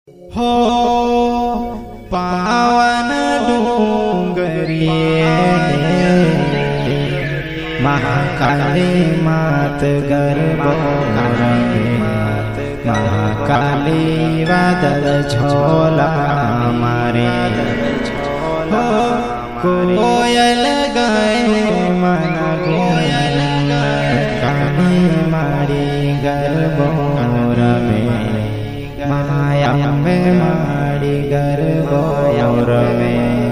हो पावन डूंगरिये महाकाली मात गर्भोरमे महाकाली वादल झोला मारे हो कोयल गए मन कोयल काली मारी गर्भोरमे माया में मारी गर्भोरमे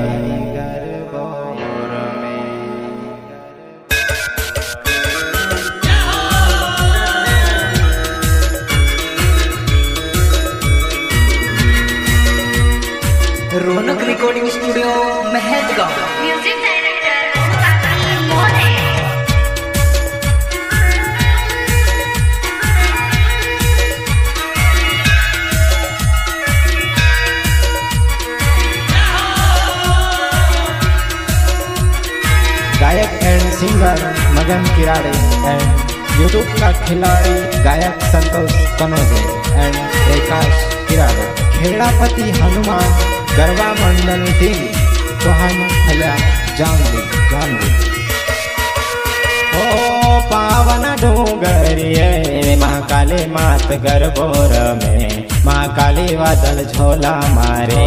Raunak recording studio Mehadgaon. Music director Mone. गायक एंड सिंगर मगन किराड़े एंड यूट्यूब का खिलाड़ी गायक संतोष कनोजे एंड प्रकाश किराड़े खेड़ापति हनुमान गरबा मंडल टीम चौहान हल्या जामली ओ पावन डूंगरिये महाकाली मात गर्भोरमे महाकाली वादल झोला मारे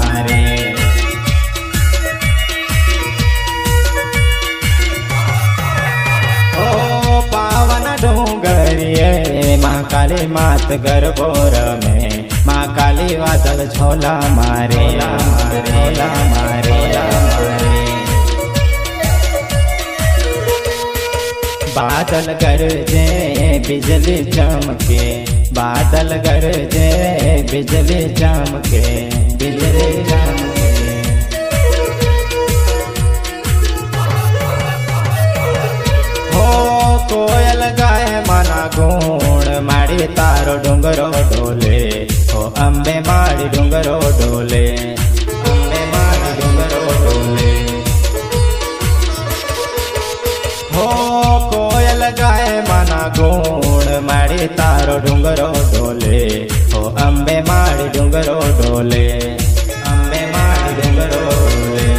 ओ पावन डूंगरिये महाकाली मात गर्भोरमे महाकाली वादल झोला मारे बादल गरजे बिजली चमके बादल गरजे बिजली चमके हो कोयल गाय मना गुण माड़ी तारो डूंगरो डोले हो अंबे माड़ी डूंगरो डोले अंबे माड़ी डूंगरो डोले हो कोयल गाय मना गुण माड़ी तारो डूंगरो डोले हो अंबे माड़ी डूंगरो डोले अंबे माड़ी डूंगरो डोले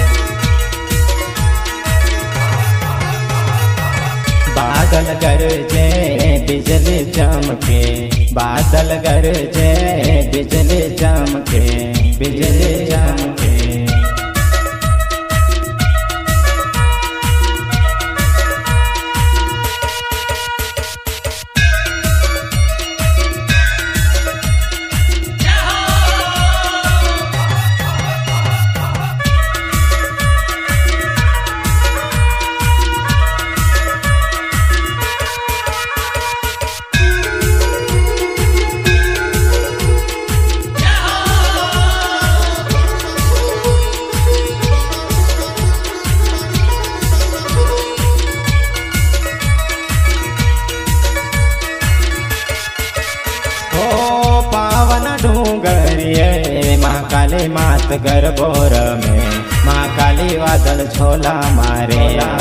बादल गरजे बिजली चमके बादल गरजे बिजली चमके डूंगरिये महाकाली मात गर्भोरमे महाकाली वादल झोला मारे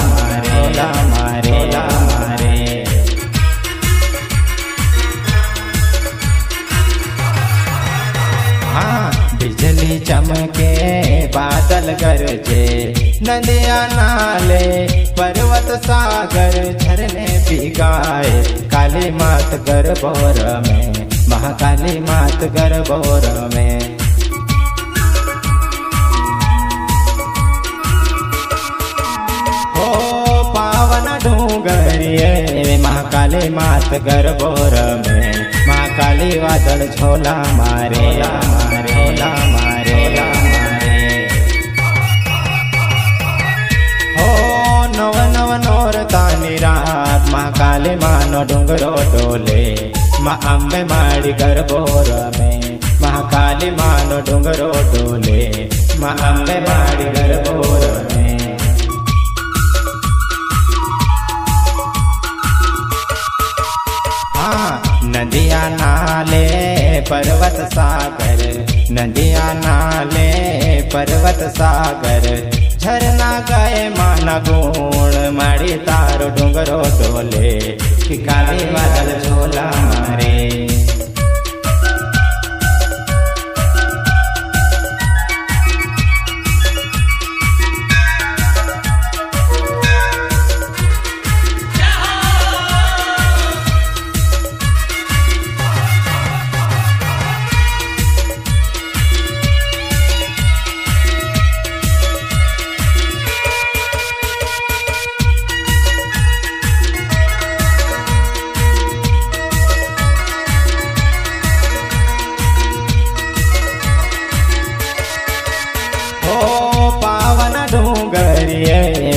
हाँ बिजली चमके बादल गरजे नदिया नाले पर्वत सागर झरने भिगाए काली मात गर्भोरमे महाकाली मात गर्भोरमे हो पावन डूंगरिये महाकाली मात गर्भोरमे महाकाली वादल झोला मारे हो नव नोरतानी रात महाकाली मानो डूंगरो डोले माँ अंबे माड़ी गर्भोरमे महाकाली मानो डूंगरो डोले माँ अंबे माड़ी गर्भोरमे हाँ नदिया नाले पर्वत सागर नदिया नाले पर्वत सागर झरना गए माना गुण माड़ी तारो डूंगरो डोले काली वादल झोला मारे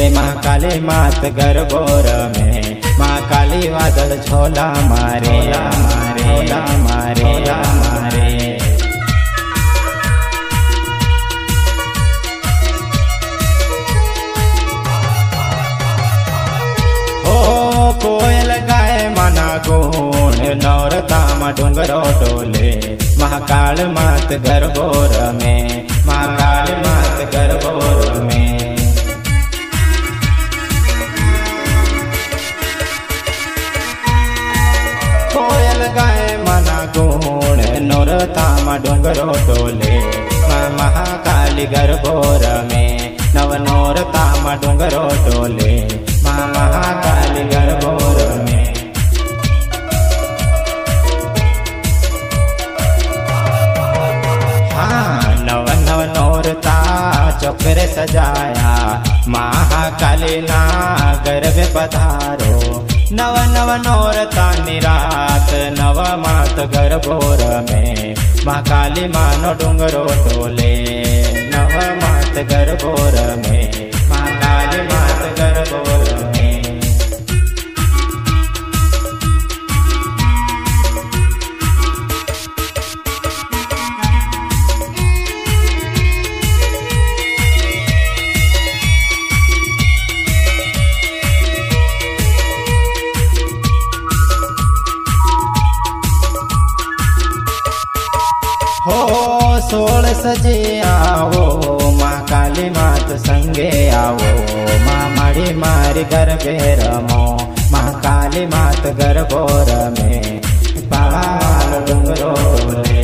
महाकाली मात गरबोर में महाकाली वादल झोला मारे मारे मारे मारे। कोयल गाय मना गुण नौरतामा डूंगरो डोले महाकाल मात गरबोर में महाकाल मात गरबोर में। कोयल गाय मना गुण नौरतामा डूंगरो डोले महाकाली गरबोर में नव नौरतामा डूंगरो डोले महाकाली गरबोर में। हाँ नव नव नौरता चक्र सजाया महाकाली ना गर्भ पधारो नव नव नौरता निरात नव मात गरबोर में महाकाली मानो डूंगरो डोले नव मात गरबोर में महाकाली मात गरबोर में। हो सोल सजे आओ महाकाली मात संगे आओ माँ मारी मारी गरबे रमो महाकाली मात गरबोर में पहाड़ डूंगरो डोले।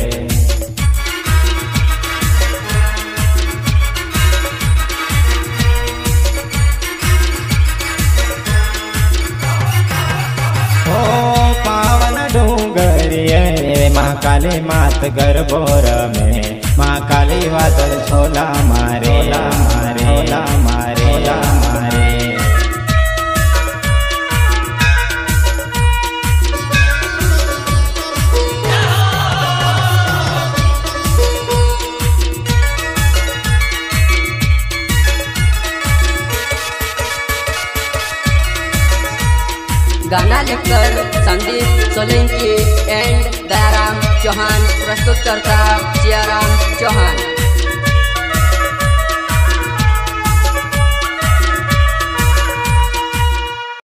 महाकाली मात गरबोर में महाकाली वादल झोला मारे मारे मारे मारे। गाना लिखकर संदीप सोलंकी एंड दयाराम चौहान, प्रस्तुत करता सियाराम चौहान।